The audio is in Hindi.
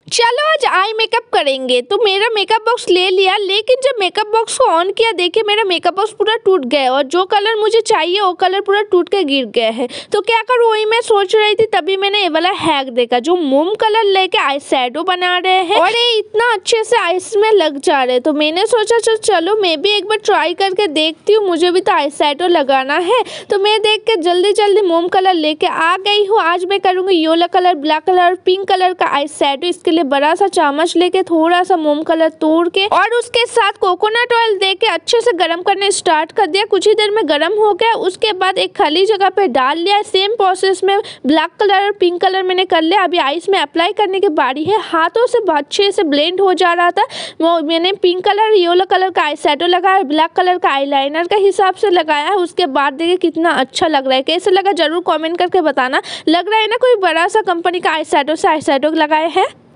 चलो आज आई मेकअप करेंगे। तो मेरा मेकअप बॉक्स ले लिया, लेकिन जब मेकअप बॉक्स को ऑन किया देखिए मेरा मेकअप बॉक्स पूरा टूट गया और जो कलर मुझे चाहिए वो कलर पूरा टूट के गिर गया है। तो क्या करूँ वही मैं सोच रही थी, तभी मैंने ये वाला हैक देखा जो मोम कलर लेके आई शैडो बना रहे हैं और ये इतना अच्छे से आईज में लग जा रहे। तो मैंने सोचा चलो मैं भी एक बार ट्राई करके देखती हूँ, मुझे भी तो आई शैडो लगाना है। तो मैं देख के जल्दी जल्दी मोम कलर लेके आ गई हूँ। आज मैं करूँगी येलो कलर, ब्लैक कलर और पिंक कलर का आई शैडो। इसके लिए बड़ा सा चम्मच लेके थोड़ा सा मोम कलर तोड़ के और उसके साथ कोकोनट ऑयल देके अच्छे से गरम करने स्टार्ट कर दिया। कुछ ही देर में गरम हो गया। उसके बाद एक खाली जगह पे डाल लिया। सेम प्रोसेस में ब्लैक कलर और पिंक कलर मैंने कर लिया। अभी आईज में अप्लाई करने की बारी है। हाथों से अच्छे से ब्लेंड हो जा रहा था। वो मैंने पिंक कलर येलो कलर का आई शैडो लगाया, ब्लैक कलर का आईलाइनर का हिसाब से लगाया। उसके बाद देखिए कितना अच्छा लग रहा है। कैसे लगा जरूर कमेंट करके बताना। लग रहा है ना कोई बड़ा सा कंपनी का आई शैडो से आई शैडो लगाए हैं।